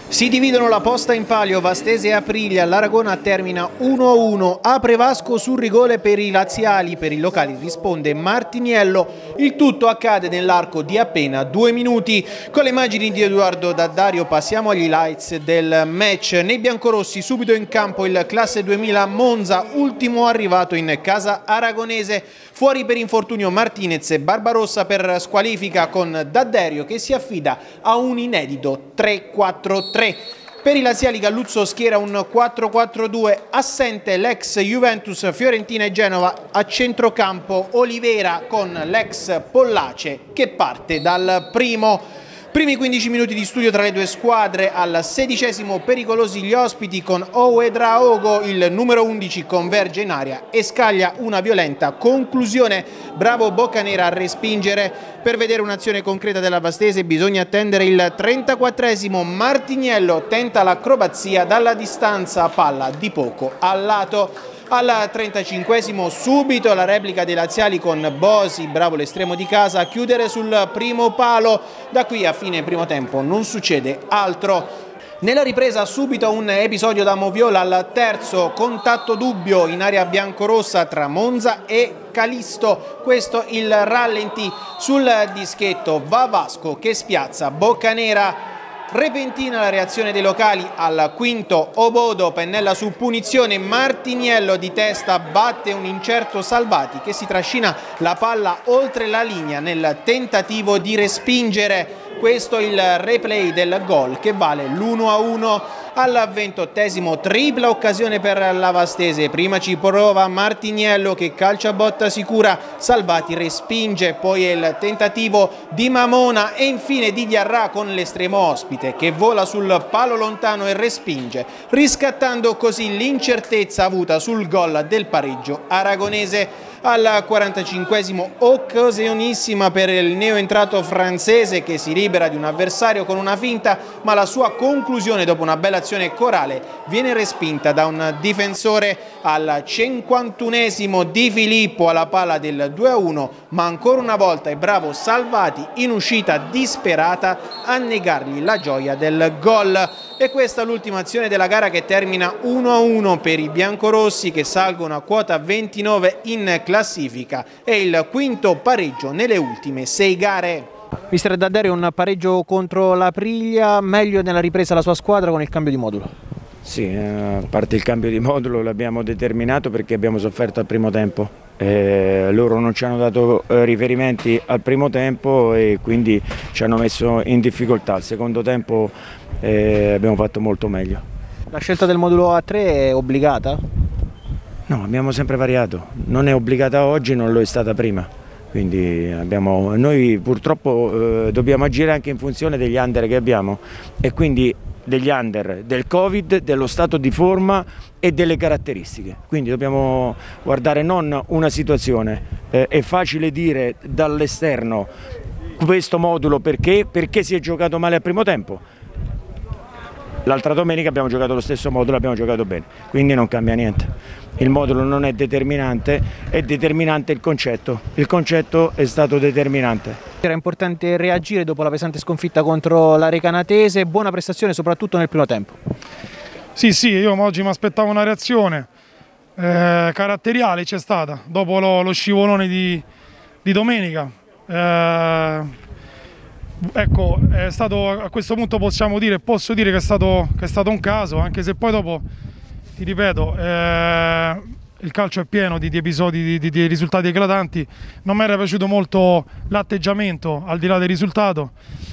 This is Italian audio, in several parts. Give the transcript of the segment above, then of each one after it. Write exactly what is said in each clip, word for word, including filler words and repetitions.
Si dividono la posta in palio Vastese e Aprilia, l'Aragona termina uno a uno, apre Vasco sul rigore per i laziali, per i locali risponde Martiniello, il tutto accade nell'arco di appena due minuti. Con le immagini di Edoardo D'Addario passiamo agli highlights del match. Nei biancorossi subito in campo il classe duemila Monza, ultimo arrivato in casa aragonese, fuori per infortunio Martinez e Barbarossa per squalifica con D'Addario che si affida a un inedito tre quattro tre. Per i laziali Galluzzo schiera un quattro quattro due, assente l'ex Juventus, Fiorentina e Genova, a centrocampo Olivera con l'ex Pollace che parte dal primo. Primi quindici minuti di studio tra le due squadre, al sedicesimo pericolosi gli ospiti con Ouedraogo, il numero undici converge in area e scaglia una violenta conclusione. Bravo Boccanera a respingere. Per vedere un'azione concreta della Vastese bisogna attendere il trentaquattresimo. Martiniello tenta l'acrobazia dalla distanza, palla di poco al lato. Al trentacinquesimo subito la replica dei laziali con Bosi, bravo l'estremo di casa, a chiudere sul primo palo. Da qui a fine primo tempo non succede altro. Nella ripresa subito un episodio da moviola al terzo, contatto dubbio in area biancorossa tra Monza e Calisto, questo il rallenti sul dischetto, va Vasco che spiazza Boccanera. Repentina la reazione dei locali al quinto, Obodo pennella su punizione, Martiniello di testa batte un incerto Salvati che si trascina la palla oltre la linea nel tentativo di respingere. Questo il replay del gol che vale l'uno a uno. Al ventottesimo tripla occasione per la Vastese, prima ci prova Martiniello che calcia botta sicura, Salvati respinge, poi il tentativo di Mamona e infine di Diarra con l'estremo ospite che vola sul palo lontano e respinge, riscattando così l'incertezza avuta sul gol del pareggio aragonese. Al quarantacinquesimo occasionissima per il neoentrato francese che si libera di un avversario con una finta, ma la sua conclusione dopo una bella azione corale viene respinta da un difensore. Al cinquantunesimo Di Filippo alla palla del due a uno, ma ancora una volta è bravo Salvati in uscita disperata a negargli la gioia del gol. E questa è l'ultima azione della gara che termina uno a uno per i biancorossi che salgono a quota ventinove in classifica. È il quinto pareggio nelle ultime sei gare. Mister D'Addario, un pareggio contro l'Aprilia, meglio nella ripresa la sua squadra con il cambio di modulo? Sì, a parte il cambio di modulo l'abbiamo determinato perché abbiamo sofferto al primo tempo. Eh, loro non ci hanno dato eh, riferimenti al primo tempo e quindi ci hanno messo in difficoltà. Al secondo tempo eh, abbiamo fatto molto meglio. La scelta del modulo A tre è obbligata? No, abbiamo sempre variato, non è obbligata oggi, non lo è stata prima. Quindi abbiamo, noi purtroppo eh, dobbiamo agire anche in funzione degli under che abbiamo e quindi degli under, del Covid, dello stato di forma e delle caratteristiche. Quindi dobbiamo guardare non una situazione, eh, è facile dire dall'esterno questo modulo perché, perché si è giocato male al primo tempo. L'altra domenica abbiamo giocato lo stesso modulo, abbiamo giocato bene, quindi non cambia niente. Il modulo non è determinante, è determinante il concetto. Il concetto è stato determinante. Era importante reagire dopo la pesante sconfitta contro la Recanatese, buona prestazione soprattutto nel primo tempo. Sì, sì, io oggi mi aspettavo una reazione eh, caratteriale, c'è stata, dopo lo, lo scivolone di, di domenica. Eh, ecco, è stato, a questo punto possiamo dire, posso dire che è stato, che è stato un caso, anche se poi dopo, ti ripeto, eh, il calcio è pieno di, di episodi, di, di, di risultati eclatanti. Non mi era piaciuto molto l'atteggiamento al di là del risultato,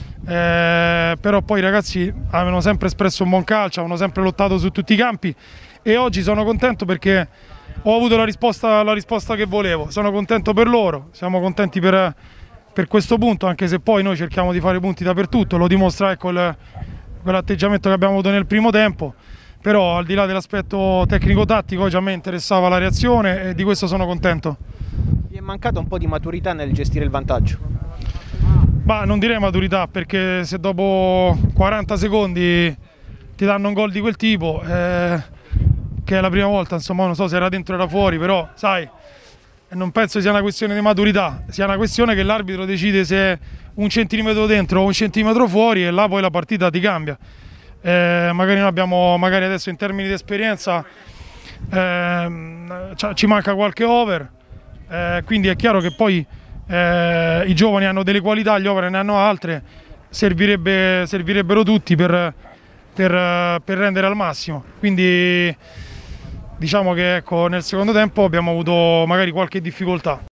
eh, però poi i ragazzi avevano sempre espresso un buon calcio, avevano sempre lottato su tutti i campi e oggi sono contento perché ho avuto la risposta, la risposta che volevo. Sono contento per loro, siamo contenti per, per questo punto, anche se poi noi cerchiamo di fare punti dappertutto, lo dimostra ecco, quell'atteggiamento che abbiamo avuto nel primo tempo. Però al di là dell'aspetto tecnico-tattico oggi a me interessava la reazione e di questo sono contento. Vi è mancata un po' di maturità nel gestire il vantaggio? Bah, non direi maturità, perché se dopo quaranta secondi ti danno un gol di quel tipo, eh, che è la prima volta, insomma non so se era dentro o era fuori, però sai, non penso sia una questione di maturità, sia una questione che l'arbitro decide se è un centimetro dentro o un centimetro fuori e là poi la partita ti cambia. eh, magari noi abbiamo, magari adesso in termini di esperienza eh, ci manca qualche over, eh, quindi è chiaro che poi eh, i giovani hanno delle qualità, gli over ne hanno altre, servirebbe, servirebbero tutti per, per, per rendere al massimo, quindi diciamo che ecco, nel secondo tempo abbiamo avuto magari qualche difficoltà.